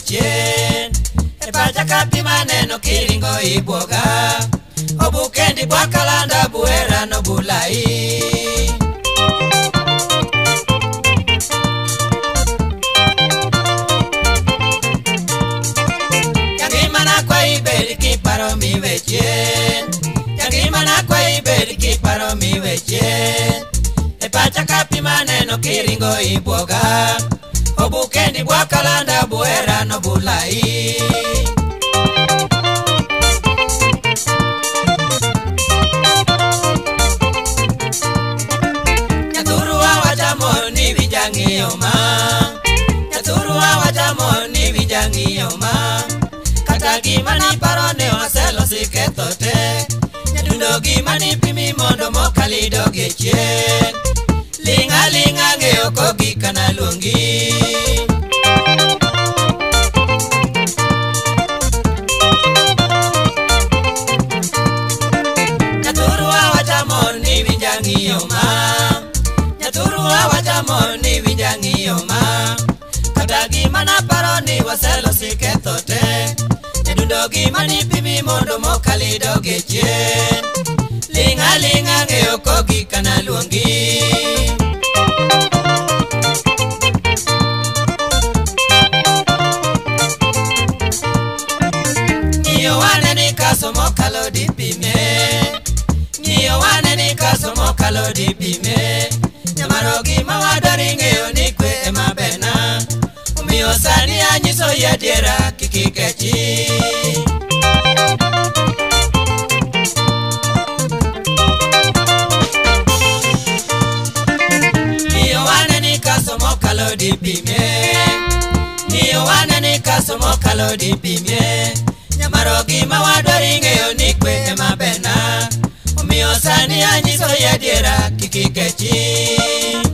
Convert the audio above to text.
chien e pacha kapi maneno kiringo ibuoga obukendi bwakalanda buera no bulai Yangimana kwa iberi kiparo miwe chien Yangimana kwa iberi kiparo miwe chien e pacha kapi maneno kiringo ibuoga obukendi bwakalanda buera no bulai Nyaturua wajamoni vijangioma Nyaturua wajamoni vijangioma Kata gimani parone waselo siketote Nyadundo gimani pimi mondo mokalido gechen Linga linga ngeo kogi kana lungi Nyaturua wajamoni vijangioma Nyaturua wajamoni vijangioma Kata gimana paroni waselo siketote Nyadundo gimani pimi mondo mokalido gechen Linga linga ngeo kogi kana lungi Niyo wane ni kasomo kalo dipime Niyo wane ni kasomo kalo dipime Nyamarogi mawadari ngeo ni kwe emabena Umiyo sani anyiso yadiera kikikechi Niyo wane ni kasomo kalo dipime Niyo wane ni kasomo kalo dipime Nyamarogi mawadari ngeo ni kwe emabena Umiyo sani anyiso yadiera kikikechi